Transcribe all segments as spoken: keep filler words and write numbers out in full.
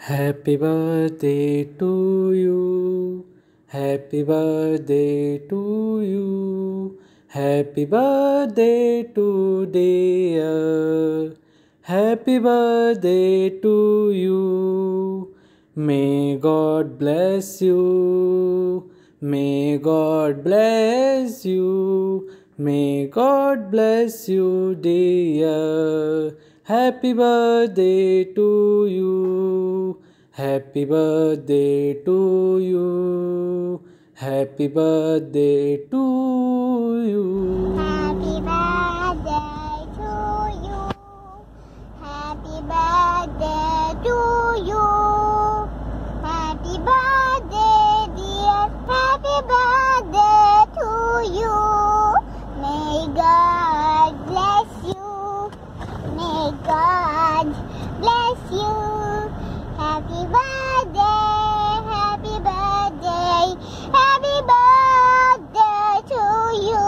Happy birthday to you. Happy birthday to you. Happy birthday to dear. Happy birthday to you. May God bless you. May God bless you. May God bless you, dear. Happy birthday to you. Happy birthday to you. Happy birthday to you. Happy birthday to you. Happy birthday to you. Happy birthday, dear. Happy birthday to you. May God bless you. May God bless you. Happy birthday, happy birthday, happy birthday to you.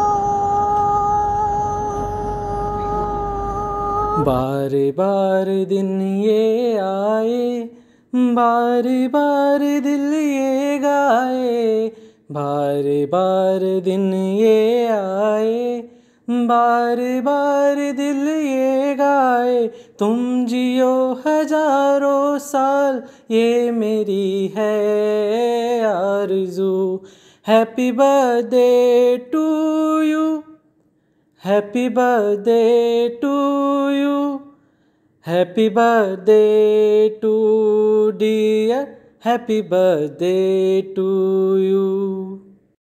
बार बार दिन ये आए, बार बार दिल ये गाए, बार बार दिन ये आए, बार बार दिल ये गाए। तुम जियो हजारों साल, ये मेरी है आरज़ू। Happy birthday to you, happy birthday to you, happy birthday to dear, happy birthday to you.